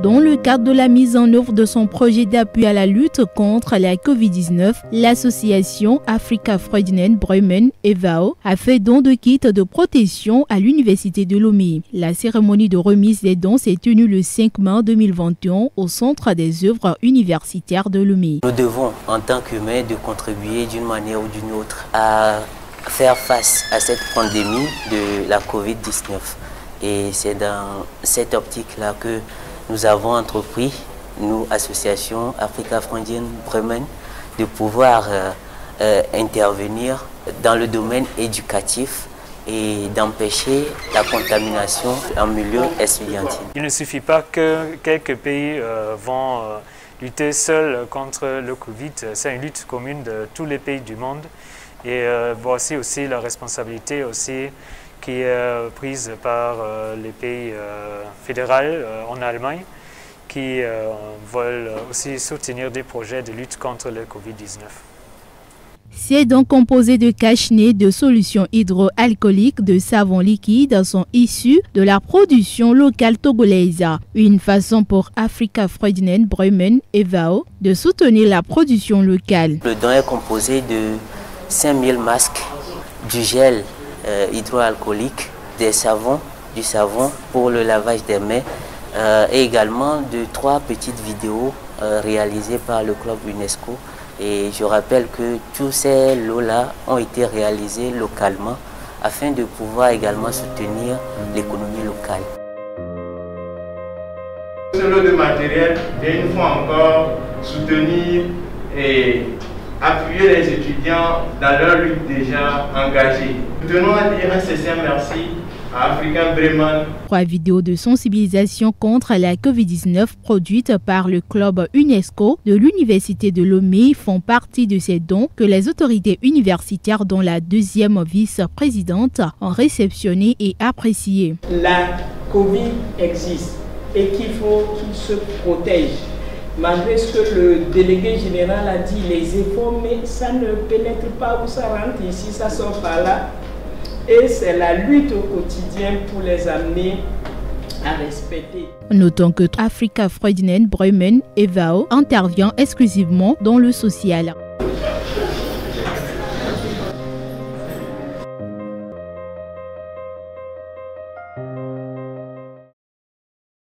Dans le cadre de la mise en œuvre de son projet d'appui à la lutte contre la Covid-19, l'association Afrika Freundinnen Bremen (EVAO) a fait don de kits de protection à l'Université de Lomé. La cérémonie de remise des dons s'est tenue le 5 mai 2021 au Centre des œuvres universitaires de Lomé. Nous devons, en tant qu'humains, de contribuer d'une manière ou d'une autre à faire face à cette pandémie de la Covid-19. Et c'est dans cette optique-là que nous avons entrepris, nous, association Afrika Freundinnen Bremen, de pouvoir intervenir dans le domaine éducatif et d'empêcher la contamination en milieu estudiantin. Il ne suffit pas que quelques pays vont lutter seuls contre le Covid. C'est une lutte commune de tous les pays du monde. Et voici aussi la responsabilité aussi qui est prise par les pays fédéraux en Allemagne qui veulent aussi soutenir des projets de lutte contre le Covid-19. Ces dons composés de cache-nez, de solutions hydroalcooliques, de savons liquides sont issus de la production locale togolaise. Une façon pour Afrika Freundinnen Bremen (EVAO) de soutenir la production locale. Le don est composé de 5000 masques, du gel hydroalcoolique, du savon pour le lavage des mains et également de 3 petites vidéos réalisées par le club UNESCO. Et je rappelle que tous ces lots-là ont été réalisés localement afin de pouvoir également soutenir l'économie locale. Ce lot de matériel vient une fois encore soutenir et appuyer les étudiants dans leur lutte déjà engagée. Nous tenons à dire un sincère merci à Afrika Bremen. 3 vidéos de sensibilisation contre la Covid-19 produites par le club UNESCO de l'Université de Lomé font partie de ces dons que les autorités universitaires, dont la 2e vice-présidente, ont réceptionné et apprécié. La Covid existe et qu'il faut qu'il se protège. Malgré ce que le délégué général a dit, les efforts, mais ça ne pénètre pas où ça rentre ici, ça sort par là. Et c'est la lutte au quotidien pour les amener à respecter. Notons que Afrika Freundinnen Bremen (EVAO) intervient exclusivement dans le social.